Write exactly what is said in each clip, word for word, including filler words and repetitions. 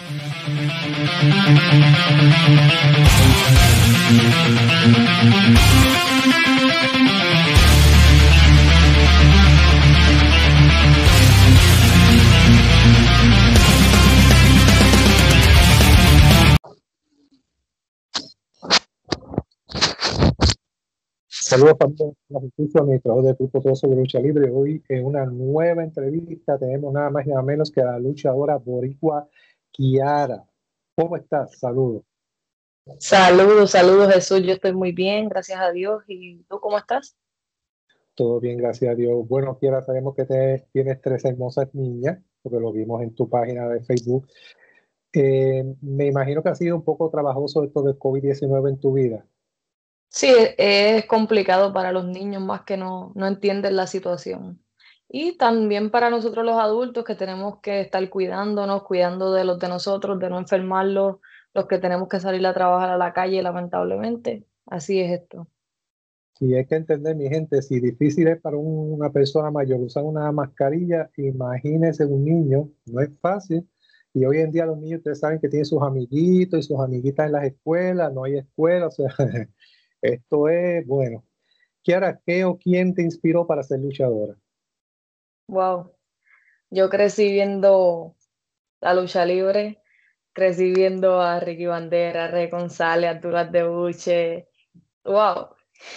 Saludos familia de la justicia, administrador del grupo Todo sobre Lucha Libre. Hoy en una nueva entrevista tenemos nada más y nada menos que a la luchadora boricua Kiara. ¿Cómo estás? Saludos. Saludos, saludos Jesús, yo estoy muy bien, gracias a Dios. ¿Y tú cómo estás? Todo bien, gracias a Dios. Bueno, Kiara, sabemos que te, tienes tres hermosas niñas, porque lo vimos en tu página de Facebook. Eh, me imagino que ha sido un poco trabajoso esto del COVID diecinueve en tu vida. Sí, es complicado para los niños más que no, no entienden la situación. Y también para nosotros los adultos que tenemos que estar cuidándonos, cuidando de los de nosotros, de no enfermarlos, los que tenemos que salir a trabajar a la calle, lamentablemente. Así es esto. Y hay que entender, mi gente, si difícil es para un- una persona mayor usar una mascarilla, imagínense un niño, no es fácil. Y hoy en día los niños, ustedes saben que tienen sus amiguitos y sus amiguitas en las escuelas, no hay escuela, o sea, esto es, bueno. Kiara, ¿qué o quién te inspiró para ser luchadora? Wow. Yo crecí viendo la lucha libre, crecí viendo a Ricky Bandera, a Rey González, a Arturo de Buche. Wow.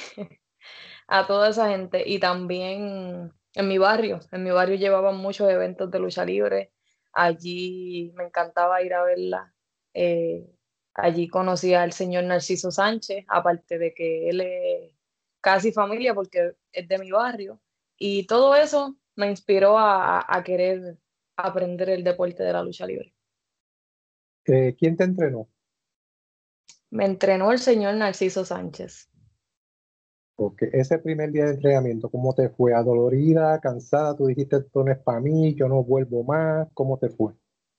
A toda esa gente. Y también en mi barrio, en mi barrio llevaban muchos eventos de lucha libre. Allí me encantaba ir a verla. Eh, allí conocí al señor Narciso Sánchez, aparte de que él es casi familia porque es de mi barrio. Y todo eso me inspiró a, a querer aprender el deporte de la lucha libre. Eh, ¿quién te entrenó? Me entrenó el señor Narciso Sánchez. Porque ese primer día de entrenamiento, ¿cómo te fue? ¿Adolorida, cansada? Tú dijiste, esto no es para mí, yo no vuelvo más. ¿Cómo te fue?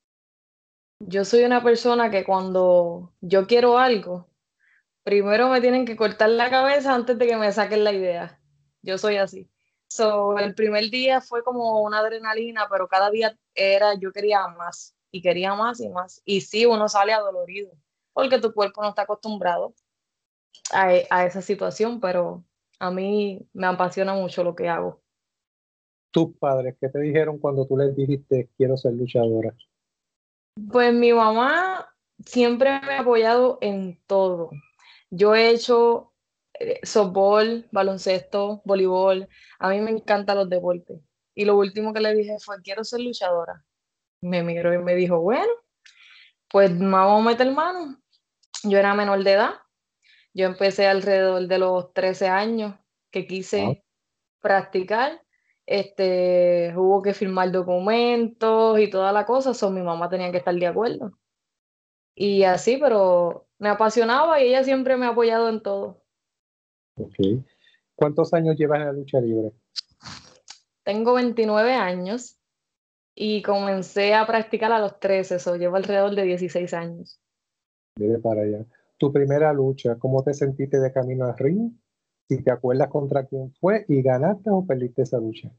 Yo soy una persona que cuando yo quiero algo, primero me tienen que cortar la cabeza antes de que me saquen la idea. Yo soy así. So, el primer día fue como una adrenalina, pero cada día era, yo quería más y quería más y más. Y sí, uno sale adolorido, porque tu cuerpo no está acostumbrado a, e- a esa situación, pero a mí me apasiona mucho lo que hago. ¿Tus padres qué te dijeron cuando tú les dijiste, quiero ser luchadora? Pues mi mamá siempre me ha apoyado en todo. Yo he hecho eh, softball, baloncesto, voleibol. A mí me encantan los deportes. Y lo último que le dije fue, quiero ser luchadora. Me miró y me dijo, bueno, pues vamos a meter mano. Yo era menor de edad. Yo empecé alrededor de los trece años que Ah, quise practicar. Este, hubo que firmar documentos y toda la cosa. So, mi mamá tenía que estar de acuerdo. Y así, pero me apasionaba y ella siempre me ha apoyado en todo. ok. ¿Cuántos años llevas en la lucha libre? Tengo veintinueve años y comencé a practicar a los trece, so llevo alrededor de dieciséis años. Mire para allá. Tu primera lucha, ¿cómo te sentiste de camino al ring? Si te acuerdas contra quién fue y ganaste o perdiste esa lucha.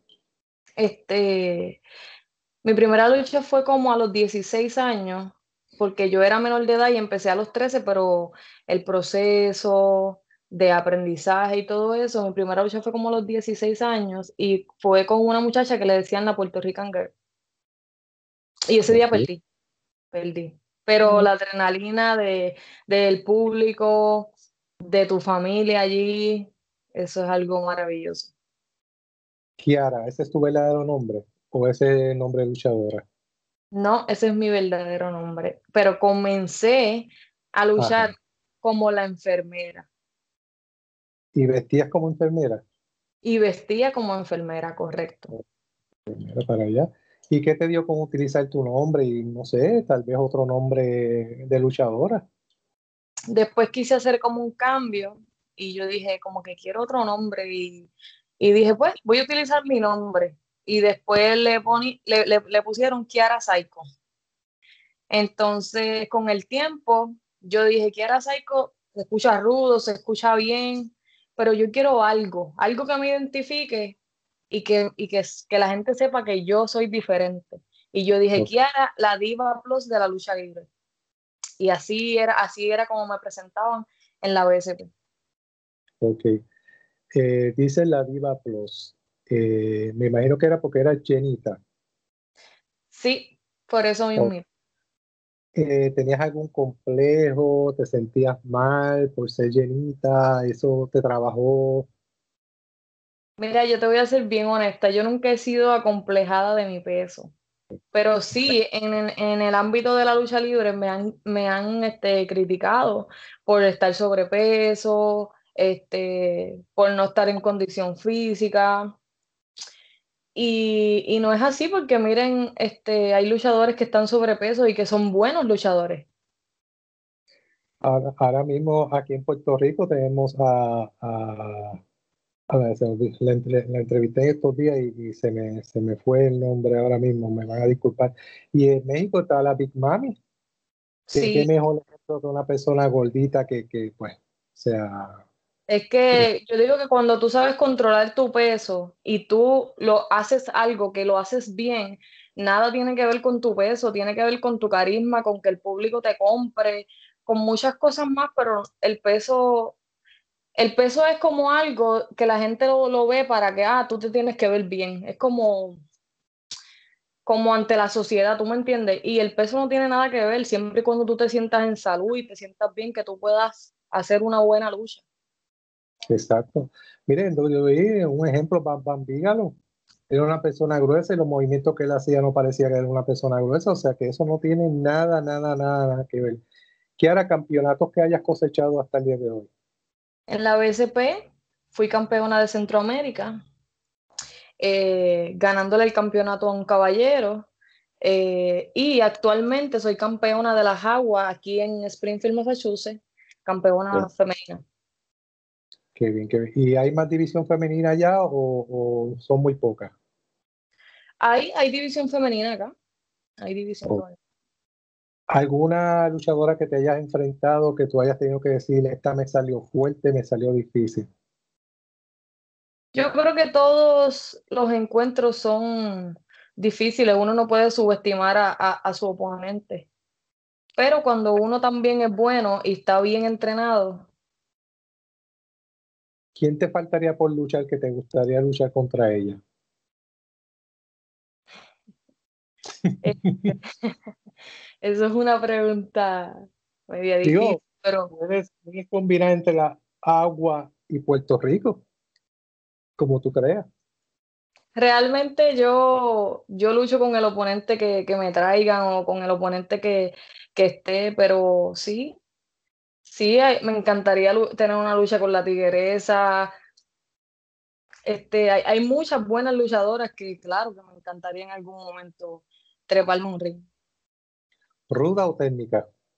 Este, mi primera lucha fue como a los dieciséis años, porque yo era menor de edad y empecé a los trece, pero el proceso de aprendizaje y todo eso, mi primera lucha fue como a los dieciséis años y fue con una muchacha que le decían la Puerto Rican Girl. Y ese día Ok. perdí. Perdí. Pero la adrenalina de, del público, de tu familia allí, eso es algo maravilloso. Kiara, ¿ese es tu verdadero nombre o ese nombre de luchadora? No, ese es mi verdadero nombre. Pero comencé a Ajá. luchar como la enfermera ¿Y vestías como enfermera? y vestía como enfermera, correcto. Mira para allá. ¿Y qué te dio con utilizar tu nombre y no sé, tal vez otro nombre de luchadora? Después quise hacer como un cambio y yo dije como que quiero otro nombre y, y dije pues voy a utilizar mi nombre. Y después le, poní, le, le, le pusieron Kiara Saiko. Entonces, con el tiempo, yo dije, Kiara Saiko se escucha rudo, se escucha bien, pero yo quiero algo, algo que me identifique y que, y que, que la gente sepa que yo soy diferente. Y yo dije, Ok. Kiara, la diva plus de la lucha libre. Y así era, así era como me presentaban en la B S P. Ok. Eh, dice la Diva Plus. Eh, me imagino que era porque era llenita. Sí, por eso O, mismo. eh, ¿tenías algún complejo? ¿Te sentías mal por ser llenita? ¿Eso te trabajó? Mira, yo te voy a ser bien honesta, yo nunca he sido acomplejada de mi peso. Pero sí, en, en- en el ámbito de la lucha libre me han, me han este, criticado por estar sobrepeso, este, por no estar en condición física. Y, y no es así porque miren, este, hay luchadores que están sobrepeso y que son buenos luchadores. Ahora, ahora mismo aquí en Puerto Rico tenemos a, a- a ver, se me olvidó, la, entre- la entrevisté en estos días y, y se me, se me fue el nombre ahora mismo, me van a disculpar. Y en México está la Big Mami, que qué Sí, mejor ejemplo que una persona gordita que, que pues, sea, es eh, que yo digo que cuando tú sabes controlar tu peso y tú lo haces algo que lo haces bien, nada tiene que ver con tu peso, tiene que ver con tu carisma, con que el público te compre, con muchas cosas más, pero el peso, el peso es como algo que la gente lo, lo ve para que, ah, tú te tienes que ver bien. Es como, como ante la sociedad, ¿tú me entiendes? Y el peso no tiene nada que ver, siempre y cuando tú te sientas en salud y te sientas bien, que tú puedas hacer una buena lucha. exacto. Miren, en W W E, un ejemplo, Bam Bam Bigelow, era una persona gruesa y los movimientos que él hacía no parecía que era una persona gruesa, o sea que eso no tiene nada, nada, nada, nada que ver. ¿Qué hará campeonatos que hayas cosechado hasta el día de hoy? En la B S P fui campeona de Centroamérica, eh, ganándole el campeonato a un caballero. Eh, y actualmente soy campeona de las aguas aquí en Springfield, Massachusetts, campeona femenina. Qué bien, qué bien. ¿Y hay más división femenina allá o, o son muy pocas? Hay, hay división femenina acá, hay división ¿O femenina. alguna luchadora que te hayas enfrentado que tú hayas tenido que decir, esta me salió fuerte, me salió difícil? Yo creo que todos los encuentros son difíciles, uno no puede subestimar a, a, a su oponente, pero cuando uno también es bueno y está bien entrenado, ¿Quién te faltaría por luchar que te gustaría luchar contra ella? eh, eso es una pregunta media difícil, Digo, pero puedes, puedes combinar entre la agua y Puerto Rico, como tú creas. realmente yo, yo lucho con el oponente que, que me traigan o con el oponente que, que esté, pero sí, sí, hay- me encantaría lu- tener una lucha con la tigresa. Este, hay, hay muchas buenas luchadoras que, claro, que me encantaría en algún momento treparme un ring. ¿Ruda o técnica?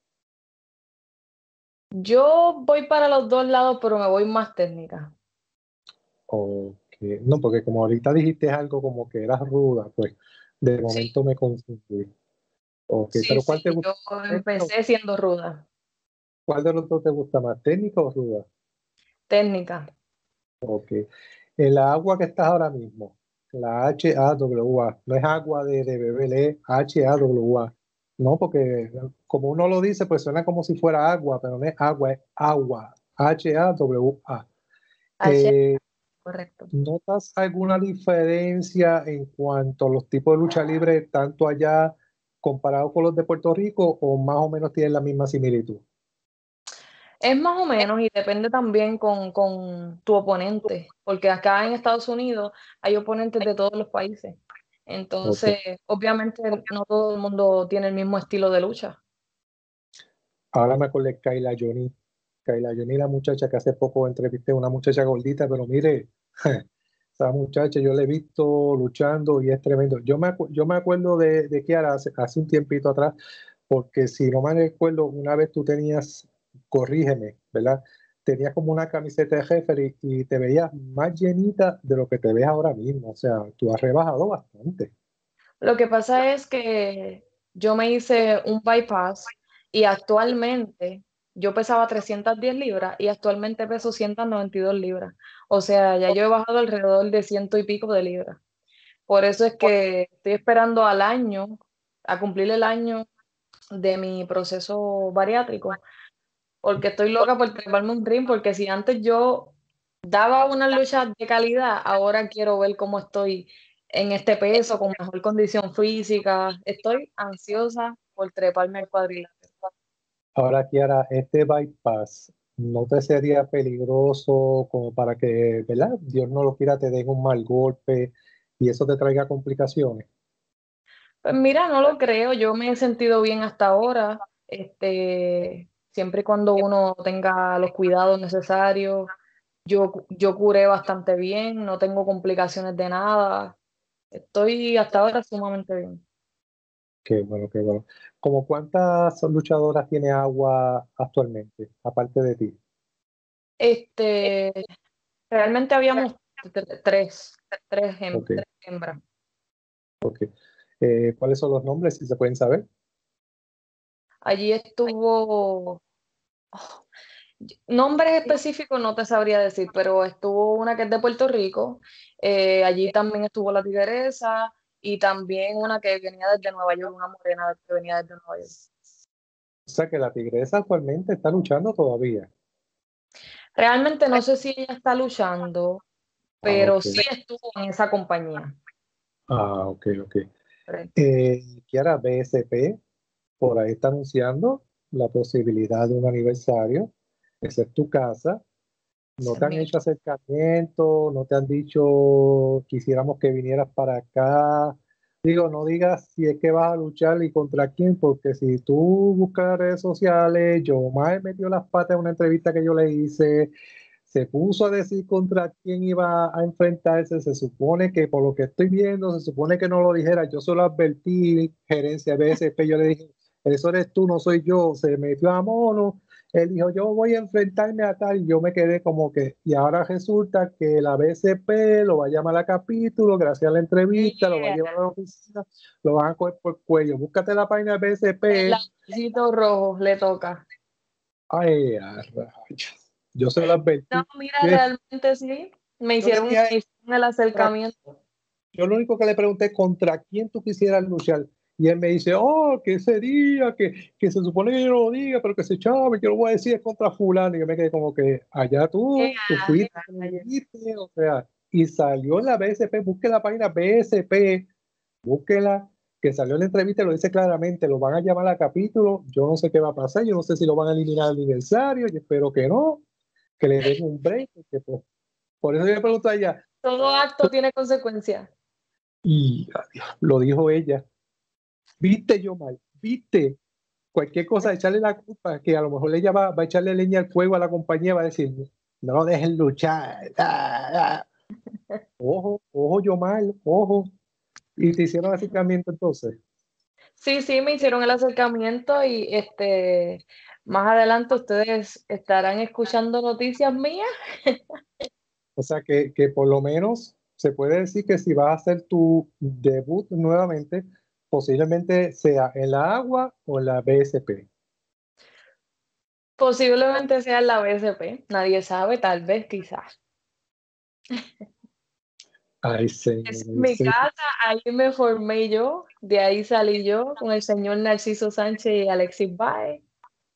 Yo voy para los dos lados, pero me voy más técnica. O que, no, porque como ahorita dijiste algo como que eras ruda, pues de Sí, momento me confundí. Ok, sí, pero sí, ¿cuál te gusta yo más? ¿Técnica o- empecé siendo ruda, ¿Cuál de los dos te gusta más, técnica o ruda? técnica. Ok. En la agua que estás ahora mismo, la H A W A, no es agua de, de beber, es H A W A. No, porque como uno lo dice, pues suena como si fuera agua, pero no es agua, es agua. H A W A. H, Eh, correcto. ¿Notas alguna diferencia en cuanto a los tipos de lucha libre, tanto allá comparado con los de Puerto Rico, o más o menos tienen la misma similitud? Es más o menos y depende también con, con tu oponente, porque acá en Estados Unidos hay oponentes de todos los países. Ok. Entonces, obviamente no todo el mundo tiene el mismo estilo de lucha. Ahora me acordé de Kayla Johnny. Kayla Johnny, la muchacha que hace poco entrevisté, una muchacha gordita, pero mire, esa muchacha yo la he visto luchando y es tremendo. Yo me, acu- yo me acuerdo de, de Kiara hace, hace un tiempito atrás, porque si no me recuerdo, una vez tú tenías, corrígeme, ¿verdad? Tenías como una camiseta de jefe y, y te veías más llenita de lo que te ves ahora mismo. O sea, tú has rebajado bastante. Lo que pasa es que yo me hice un bypass y actualmente yo pesaba trescientas diez libras y actualmente peso ciento noventa y dos libras. O sea, ya yo he bajado alrededor de ciento y pico de libras. Por eso es que estoy esperando al año a cumplir el año de mi proceso bariátrico, porque estoy loca por treparme un ring, porque si antes yo daba una lucha de calidad, ahora quiero ver cómo estoy en este peso, con mejor condición física. Estoy ansiosa por treparme al cuadrilátero. Ahora, Kiara, este bypass, ¿no te sería peligroso como para que, ¿verdad? Dios no lo quiera, te den un mal golpe y eso te traiga complicaciones? Pues mira, no lo creo, yo me he sentido bien hasta ahora, este, siempre y cuando uno tenga los cuidados necesarios, yo, yo curé bastante bien, no tengo complicaciones de nada, estoy hasta ahora sumamente bien. Qué bueno, qué bueno. ¿Cómo cuántas luchadoras tiene Agua actualmente, aparte de ti? Este, realmente habíamos t- tres, tres, hem- Ok, tres hembras. ok. Eh, ¿cuáles son los nombres, si se pueden saber? Allí estuvo, nombres específicos no te sabría decir, pero estuvo una que es de Puerto Rico, eh, allí también estuvo la tigresa y también una que venía desde Nueva York, una morena que venía desde Nueva York. O sea que la Tigresa actualmente está luchando todavía. Realmente no sé si ella está luchando, Ah, pero ok. sí estuvo en esa compañía. Ah, ok, ok. Eh, Kiara, B S P por ahí está anunciando la posibilidad de un aniversario. Esa es tu casa. No Ese te es han mi- hecho acercamiento, no te han dicho quisiéramos que vinieras para acá. Digo, no digas si es que vas a luchar y contra quién, porque si tú buscas las redes sociales, yo más metió las patas en una entrevista que yo le hice, se puso a decir contra quién iba a enfrentarse, se supone que por lo que estoy viendo, se supone que no lo dijera, yo solo advertí, gerencia B S P, yo le dije, eso eres tú, no soy yo, se metió a mono, él dijo, yo voy a enfrentarme a tal, y yo me quedé como que, y ahora resulta que la B S P lo va a llamar a capítulo, gracias a la entrevista, lo va a Yeah. llevar a la oficina, lo van a coger por el cuello, búscate la página de B S El P, lapicito rojo le toca. ay, a rayos. Yo se lo No, advertí, mira, yo, realmente sí. Me yo le hicieron, dije a me hicieron el acercamiento. yo lo único que le pregunté contra quién tú quisieras luchar. Y él me dice, oh, que ese día, que, que se supone que yo no lo diga, pero que se chave, que yo lo voy a decir es contra fulano. Y yo me quedé como que, allá tú, tú Yeah, fuiste, tú lo dijiste, o sea, y salió en la B S P, busque la página B S P, búsquela, que salió en la entrevista, lo dice claramente, lo van a llamar a capítulo, yo no sé qué va a pasar, yo no sé si lo van a eliminar al aniversario, yo espero que no, que le den un break, porque, pues, por eso yo le pregunto a ella, todo acto tiene consecuencias. y adiós, lo dijo ella. Viste, yo mal, viste, cualquier cosa, echarle la culpa, que a lo mejor ella va, va a echarle leña al fuego a la compañía, va a decir, no lo dejen luchar. Ah, ah. Ojo, ojo, yo mal, ojo. Y te hicieron acercamiento entonces. Sí, sí, me hicieron el acercamiento y este, más adelante ustedes estarán escuchando noticias mías. O sea que, que por lo menos se puede decir que si vas a hacer tu debut nuevamente, posiblemente sea en la agua o en la B S P. Posiblemente sea en la B S P, nadie sabe, tal vez, quizás. Ay, señor, Es ay, mi señor. casa, ahí me formé yo, de ahí salí yo con el señor Narciso Sánchez y Alexis Baez,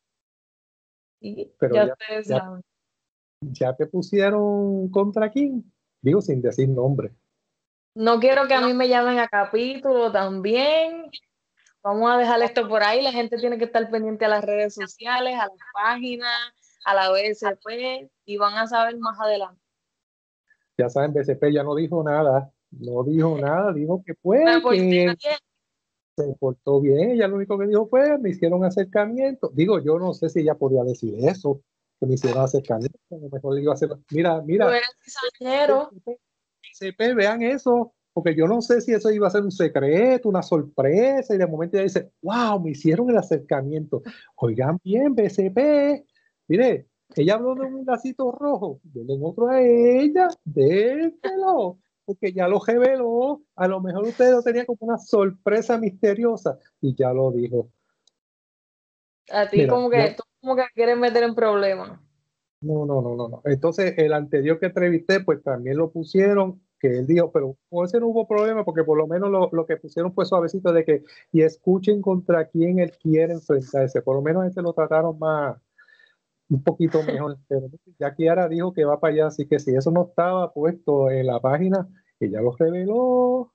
y Pero ya ya, ustedes ya, saben. ya te pusieron contra quién, digo sin decir nombre. No quiero que a mí me llamen a capítulo también. Vamos a dejar esto por ahí. La gente tiene que estar pendiente a las redes sociales, a las páginas, a la B S P y van a saber más adelante. Ya saben, B C P ya no dijo nada, no dijo nada, dijo que Me fue, porté que bien. se portó bien, ella lo único que dijo fue, me hicieron acercamiento. Digo, yo no sé si ella podía decir eso, que me hicieron acercamiento, a lo mejor le iba a hacer, mira, Tú mira, eres cizañero. B C P, vean eso, porque yo no sé si eso iba a ser un secreto, una sorpresa, y de momento ella dice, wow, me hicieron el acercamiento. Oigan bien, B C P, mire, ella habló de un lacito rojo, denle otro a ella, dénselo, porque ya lo reveló, a lo mejor ustedes lo tenían como una sorpresa misteriosa, y ya lo dijo. A ti Mira, como yo, que, tú como que quieres meter en problemas. no, no, no, no, no. Entonces, el anterior que entrevisté, pues también lo pusieron que él dijo, pero con ese no hubo problema porque por lo menos lo, lo que pusieron fue suavecito de que, y escuchen contra quién él quiere enfrentarse, por lo menos ese lo trataron más, un poquito mejor, pero ya Kiara dijo que va para allá, así que si eso no estaba puesto en la página, ella lo reveló.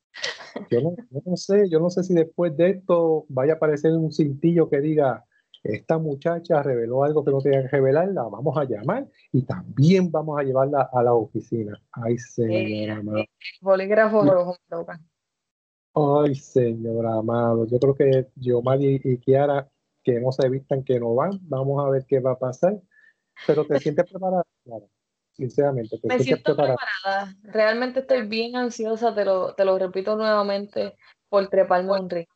Yo no, yo no sé, yo no sé si después de esto vaya a aparecer un cintillo que diga, esta muchacha reveló algo que no tenía que revelar, la vamos a llamar y también vamos a llevarla a la oficina. Ay, Eh, señor amado. bolígrafo rojo me toca. Ay, señor amado. Yo creo que Giomari y Kiara, que no se vistan, que no van, vamos a ver qué va a pasar. Pero te sientes preparada, Kiara. Sinceramente, te Me sientes siento preparada. preparada. Realmente estoy bien ansiosa, te lo, te lo repito nuevamente, por treparme a un ring.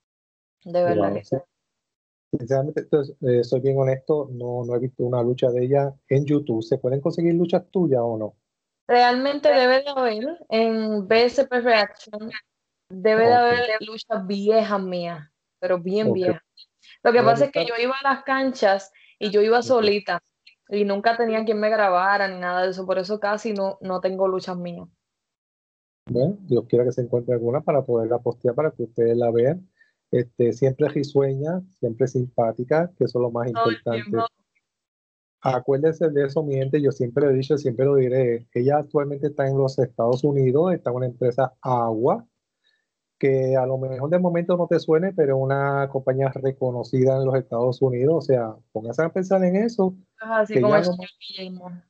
De verdad Wow, que sí. Sinceramente, entonces, eh, soy bien honesto, no, no he visto una lucha de ella en YouTube. ¿Se pueden conseguir luchas tuyas o no? realmente debe de haber en B S P Reaction, debe de Ok, haber luchas viejas mías, pero bien ok. viejas. Lo que Voy a pasa es que buscar. yo iba a las canchas y yo iba Ok. solita y nunca tenía quien me grabara ni nada de eso, por eso casi no, no tengo luchas mías. Bueno, Dios quiera que se encuentre alguna para poderla postear para que ustedes la vean. Este, siempre risueña, siempre simpática, que eso es lo más Todo el importante. tiempo. Acuérdense de eso, mi gente, yo siempre lo he dicho, siempre lo diré. Ella actualmente está en los Estados Unidos, está en una empresa Agua, que a lo mejor de momento no te suene, pero es una compañía reconocida en los Estados Unidos. O sea, póngase a pensar en eso, Así que con ya el no, señor Guillermo.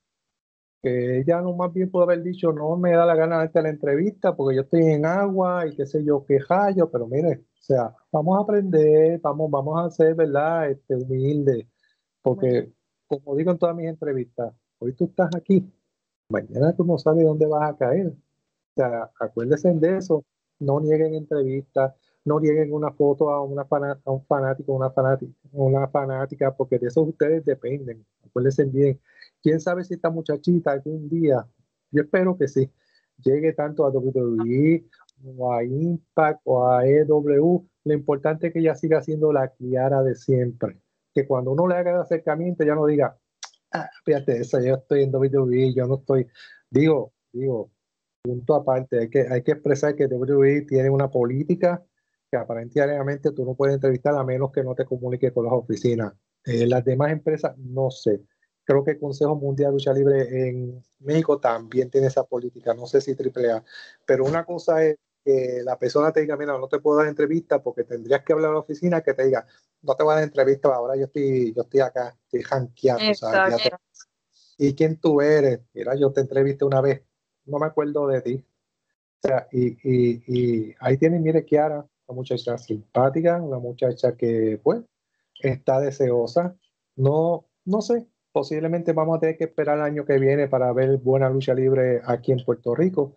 que ella no más bien pudo haber dicho, no me da la gana de darte la entrevista porque yo estoy en agua y qué sé yo, qué hallo, pero mire, o sea, vamos a aprender, vamos, vamos a ser, ¿verdad? Este, humilde, porque como digo en todas mis entrevistas, hoy tú estás aquí, mañana tú no sabes dónde vas a caer. O sea, acuérdense de eso, no nieguen entrevistas, no nieguen una foto a, una fana- a un fanático, una fanática, una fanática, porque de eso ustedes dependen. Acuérdense bien. ¿Quién sabe si esta muchachita algún día, yo espero que sí, llegue tanto a W W E o a Impact o a E W? Lo importante es que ella siga siendo la Kiara de siempre. Que cuando uno le haga el acercamiento ya no diga, ah, fíjate, eso, yo estoy en W W E, yo no estoy, digo, digo, punto aparte, hay que, hay que expresar que W W E tiene una política que aparentemente tú no puedes entrevistar a menos que no te comuniques con las oficinas. Eh, las demás empresas, no sé. Creo que el Consejo Mundial de Lucha Libre en México también tiene esa política, no sé si Triple A, pero una cosa es que la persona te diga, mira, no te puedo dar entrevista porque tendrías que hablar a la oficina, que te diga, no te voy a dar entrevista, ahora yo estoy, yo estoy acá, estoy janqueando, ¿sabes? Ya te- Exacto. ¿Y quién tú eres? Mira, yo te entrevisté una vez, no me acuerdo de ti. O sea, y, y, y ahí tienen, mire, Kiara, una muchacha simpática, una muchacha que, pues, está deseosa. No, no sé, posiblemente vamos a tener que esperar el año que viene para ver buena lucha libre aquí en Puerto Rico.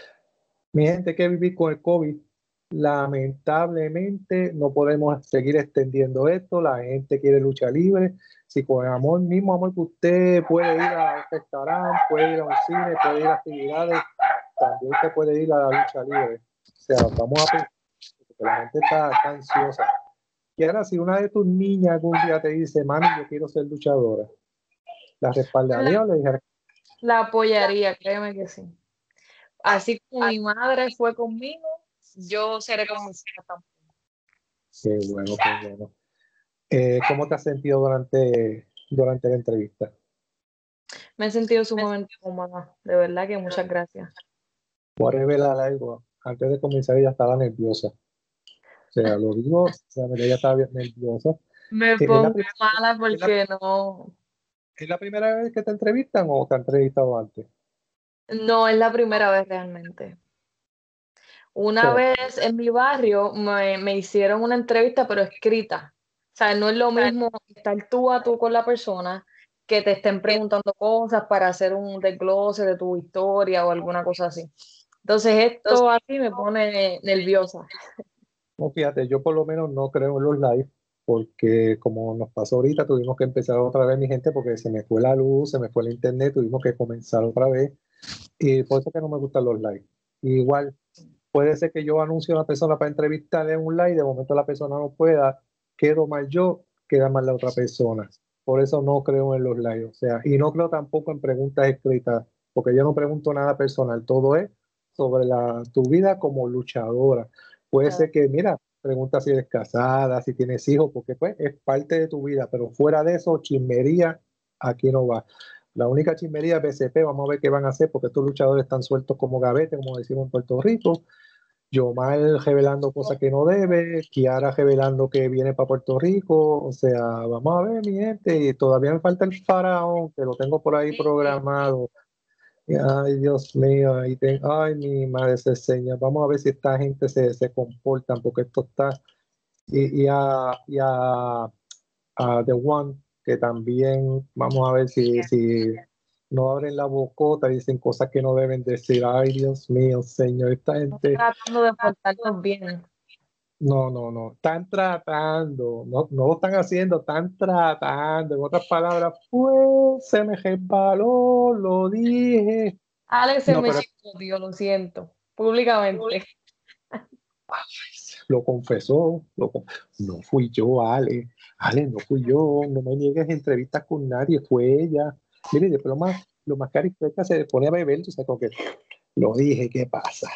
Mi gente, que vivir con el COVID, lamentablemente no podemos seguir extendiendo esto. La gente quiere lucha libre. Si con el amor, mismo amor que usted puede ir a un restaurante, puede ir a un cine, puede ir a actividades, también usted puede ir a la lucha libre. O sea, vamos a pensar, porque la gente está, está ansiosa. Y ahora, si una de tus niñas algún día te dice, mami, yo quiero ser luchadora, ¿la La, respaldaría o le dijera? la apoyaría, créeme que sí. Así como mi madre fue conmigo, yo seré con mis hijas también. Qué bueno, qué bueno. Eh, ¿cómo te has sentido durante, durante la entrevista? Me he sentido sumamente cómoda, de verdad que muchas gracias. Voy a revelar algo. Antes de comenzar ella estaba nerviosa. O sea, lo digo, o sea, ella estaba bien nerviosa. Me ¿Es la, pongo primera, mala es la- porque no, es la primera vez que te entrevistan o te han entrevistado antes? no es la primera vez realmente. O Una sea, vez en mi barrio me, me hicieron una entrevista, pero escrita. O sea, no es lo mismo estar tú a tú con la persona que te estén preguntando cosas para hacer un desglose de tu historia o alguna cosa así. Entonces, esto así me pone nerviosa. no, fíjate, yo por lo menos no creo en los live, porque como nos pasó ahorita, tuvimos que empezar otra vez, mi gente, porque se me fue la luz, se me fue el internet, tuvimos que comenzar otra vez, y por eso que no me gustan los live. Igual, puede ser que yo anuncie a una persona para entrevistarle en un live, de momento la persona no pueda, quedo mal yo, queda mal la otra persona. Por eso no creo en los live, o sea, y no creo tampoco en preguntas escritas. porque yo no pregunto nada personal, todo es sobre la, tu vida como luchadora. Puede Claro. ser que, mira, pregunta si eres casada, si tienes hijos, porque pues es parte de tu vida, pero fuera de eso, chismería, aquí no va. La única chismería es B C P, vamos a ver qué van a hacer, porque estos luchadores están sueltos como gavete, como decimos en Puerto Rico. Yomar revelando cosas que no debe, Kiara revelando que viene para Puerto Rico, o sea, vamos a ver, mi gente, y todavía me falta el faraón, que lo tengo por ahí programado. Ay, Dios mío, ahí te- ay, mi madre se seña. Vamos a ver si esta gente se, se comportan, porque esto está. Y, y a, y a, a The One, que también, vamos a ver si, si no abren la bocota y dicen cosas que no deben decir. Ay, Dios mío, Señor, esta gente. Tratando de portarnos bien. No, no, no, están tratando, no, no lo están haciendo, están tratando. En otras palabras, pues se me resbaló, lo dije. Alex se No, me pero chicoteó, lo siento, públicamente. lo confesó, lo con- no fui yo, Ale, Ale, no fui yo, no me niegues entrevistas con nadie, fue ella. Mire, después lo más, lo más caricaturesca se pone a beber, tú sabes, como que lo dije, ¿qué pasa?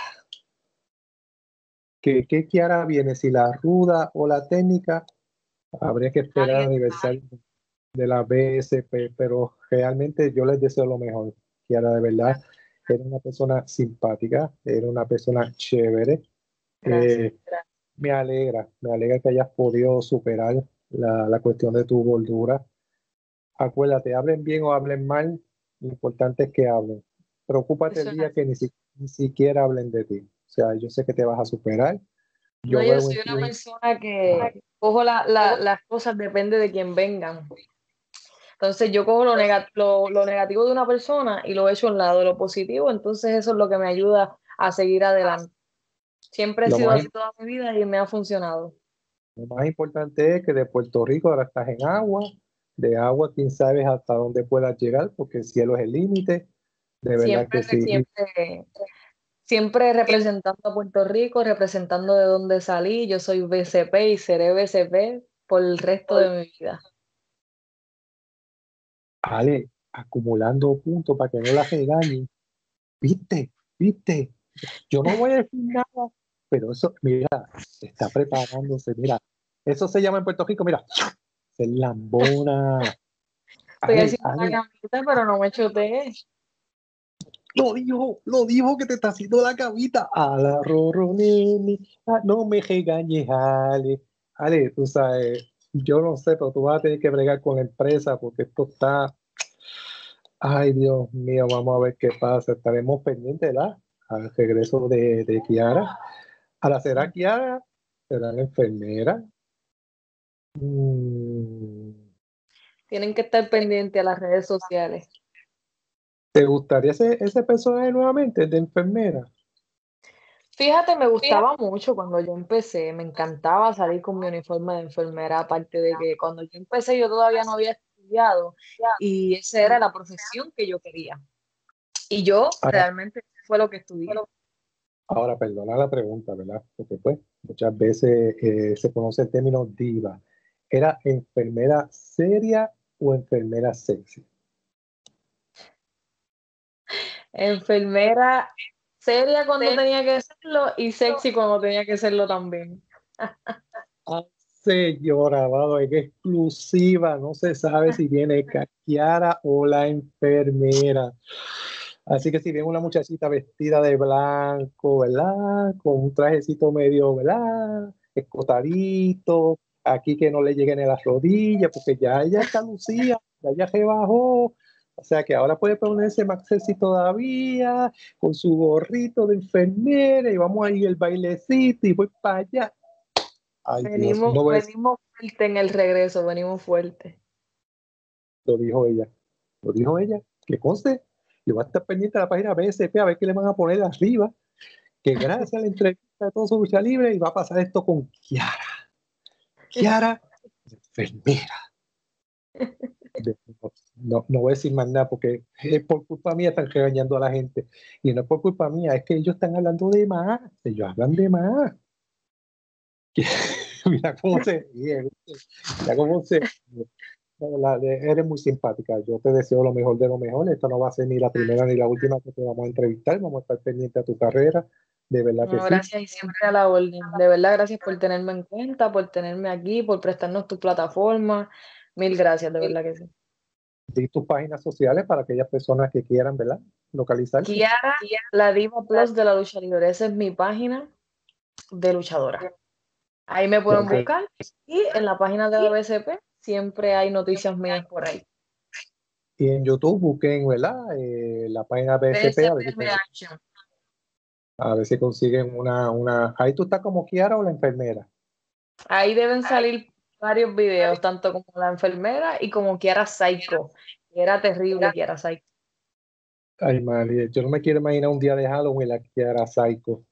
¿Qué, qué Kiara viene? Si la ruda o la técnica, habría que esperar al Alguien aniversario de la B S P, pero realmente yo les deseo lo mejor. Kiara, de verdad, era una persona simpática, era una persona chévere. Gracias. Eh, me alegra, me alegra que hayas podido superar la, la cuestión de tu gordura. Acuérdate, hablen bien o hablen mal, lo importante es que hablen. Preocúpate el Eso es día así. que ni, si- ni siquiera hablen de ti. O sea, yo sé que te vas a superar. No, Yo yo veo soy en una ti un... persona que cojo la, la- las cosas, depende de quién vengan. Entonces yo cojo lo, nega- lo, lo negativo de una persona y lo echo a un lado, lo positivo, entonces eso es lo que me ayuda a seguir adelante. Siempre he Lo sido más, así toda mi vida y me ha funcionado. lo más importante es que de Puerto Rico ahora estás en agua. De agua, quién sabe hasta dónde puedas llegar, porque el cielo es el límite. De verdad Siempre, que sí. Y siempre, siempre representando a Puerto Rico, representando de dónde salí. Yo soy B C P y seré B C P por el resto de mi vida. Ale, acumulando puntos para que no la regañen. ¿Viste? ¿Viste? Yo no voy a decir nada, pero eso, mira, está preparándose, mira. Eso se llama en Puerto Rico, mira, se lambona. Estoy Ale, haciendo la Ale, camita, pero no me choteé. lo dijo, lo dijo que te está haciendo la cabita. A la Roronini, ah, no me regañes, Ale. Ale, tú sabes, yo no sé, pero tú vas a tener que bregar con la empresa porque esto está, ay, Dios mío, vamos a ver qué pasa. Estaremos pendientes, ¿verdad? Al regreso de, de Kiara. Ahora, ¿será Kiara? ¿Será la enfermera? Mm, Tienen que estar pendientes a las redes sociales. ¿te gustaría ese, ese personaje nuevamente, el de enfermera? Fíjate, me gustaba mucho cuando yo empecé, me encantaba salir con mi uniforme de enfermera, aparte de que cuando yo empecé yo todavía no había estudiado y esa era la profesión que yo quería. Y yo Ahora, realmente fue lo que estudié. ahora, perdona la pregunta, ¿verdad? Porque pues muchas veces eh, se conoce el término diva. ¿Era enfermera seria o enfermera sexy? Enfermera seria cuando tenía que serlo y sexy cuando tenía que serlo también. Ah, señora, vamos, en exclusiva, no se sabe si viene Kiara o la enfermera. Así que si viene una muchachita vestida de blanco, ¿verdad? Con un trajecito medio, ¿verdad? Escotadito, aquí que no le lleguen a las rodillas, porque ya ella está lucida, ya ella rebajó. O sea que ahora puede ponerse más sexy todavía, con su gorrito de enfermera, y vamos a ir el bailecito y voy para allá. Ay, Dios, Venimos, no ves, venimos fuerte en el regreso, venimos fuerte. lo dijo ella. Lo dijo ella. Que conste, yo voy a estar pendiente de la página B S P a ver qué le van a poner arriba. Que gracias a la entrevista de todo su lucha libre y va a pasar esto con Kiara. Kiara, enfermera. No, no voy a decir más nada porque es por culpa mía están regañando a la gente. Y no es por culpa mía, es que ellos están hablando de más. Ellos hablan de más. Mira cómo se ríe, mira cómo se ríe. la- de- eres muy simpática. Yo te deseo lo mejor de lo mejor. Esta no va a ser ni la primera ni la última que te vamos a entrevistar. Vamos a estar pendientes a tu carrera. De verdad que No, sí. gracias y siempre a la orden. De verdad, gracias por tenerme en cuenta, por tenerme aquí, por prestarnos tu plataforma. Mil gracias, de verdad que sí. Di tus páginas sociales para aquellas personas que quieran, ¿verdad? Localizarte. Kiara, la Diva Plus de la lucha libre. Esa es mi página de luchadora. Ahí me pueden Ok. buscar y en la página de la B C P siempre hay noticias mías por ahí. Y en YouTube busquen, ¿verdad? Eh, la página B S P, a ver, si, B S P Reaction. a ver si consiguen una, una. Ahí tú estás como Kiara o la enfermera. Ahí deben salir varios videos, tanto como la enfermera y como Kiara Psycho. Era terrible Kiara Psycho. Ay, madre, yo no me quiero imaginar un día de Halloween la Kiara Psycho.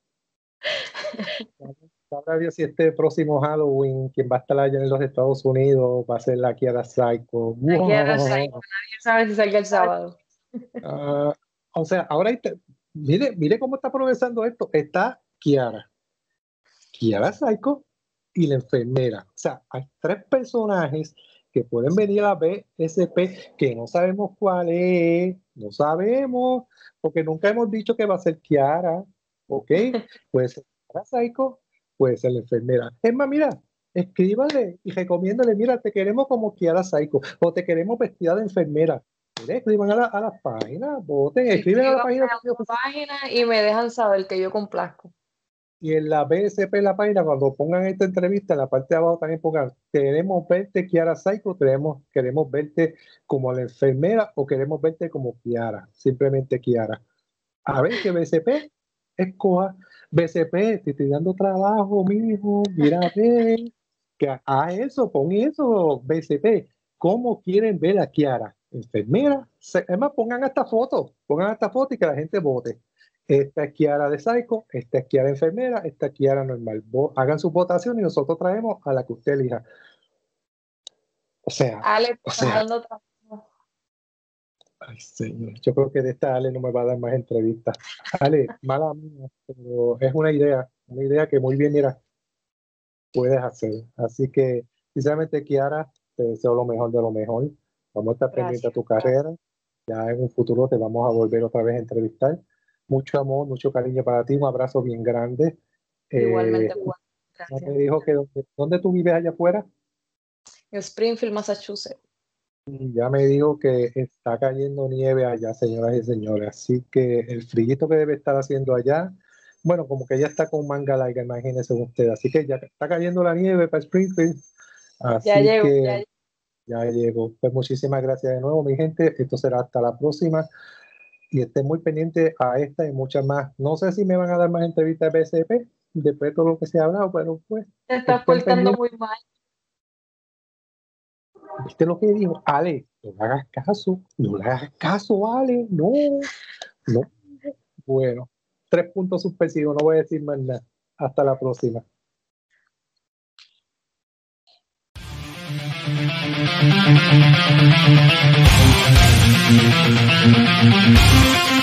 Sabrá Dios si este próximo Halloween quien va a estar allá en los Estados Unidos va a ser la Kiara Psycho. La Kiara Wow. Psycho. Nadie sabe si salga el sábado. Ah, o sea, ahora hay te- mire, mire cómo está progresando esto. Está Kiara, Kiara Psycho y la enfermera. O sea, hay tres personajes que pueden venir a la B S P que no sabemos cuál es, no sabemos, porque nunca hemos dicho que va a ser Kiara, ¿ok? Puede ser Kiara Psycho, puede ser la enfermera. Es más, mira, escríbale y recomiéndale, mira, te queremos como Kiara Psycho o te queremos vestida de enfermera. Mire, escriban a la, a las páginas, voten, escriben a la página. A la página y me dejan saber que yo complazco. Y en la B S P, en la página, cuando pongan esta entrevista, en la parte de abajo también pongan, queremos verte Kiara Psycho, queremos, queremos verte como la enfermera o queremos verte como Kiara, simplemente Kiara. A ver qué B S P escoja. B S P, te estoy dando trabajo, mijo, mira, ve, que a eso, pon eso, B S P. ¿Cómo quieren ver a Kiara? Enfermera, se, es más, pongan esta foto, pongan esta foto y que la gente vote. Esta es Kiara de Psycho, esta es Kiara enfermera, esta es Kiara normal. Vo- hagan su votación y nosotros traemos a la que usted elija. O sea, Ale, o sea, dando trabajo. ay, señor, yo creo que de esta Ale no me va a dar más entrevistas. Ale, mala mía, pero es una idea, una idea que muy bien, mira, puedes hacer. Así que, sinceramente, Kiara, te deseo lo mejor de lo mejor. Vamos a estar pendientes de tu carrera. Ya en un futuro te vamos a volver otra vez a entrevistar. Mucho amor, mucho cariño para ti, un abrazo bien grande. Igualmente, Eh, gracias. me dijo que dónde, ¿dónde tú vives allá afuera? En Springfield, Massachusetts. Ya me dijo que está cayendo nieve allá, señoras y señores. Así que el frío que debe estar haciendo allá, bueno, como que ya está con manga larga, imagínense usted. Así que ya está cayendo la nieve para Springfield. Así Ya llego, que ya llego. ya llegó. Pues muchísimas gracias de nuevo, mi gente. Esto será hasta la próxima. Y estén muy pendientes a esta y muchas más. No sé si me van a dar más entrevistas de B S P después de todo lo que se ha hablado, pero pues Te estás estén portando pendientes. muy mal. ¿Viste lo que dijo? Ale, no le hagas caso, no le hagas caso, Ale, no, no. Bueno, tres puntos suspensivos, no voy a decir más nada. Hasta la próxima. Thank you.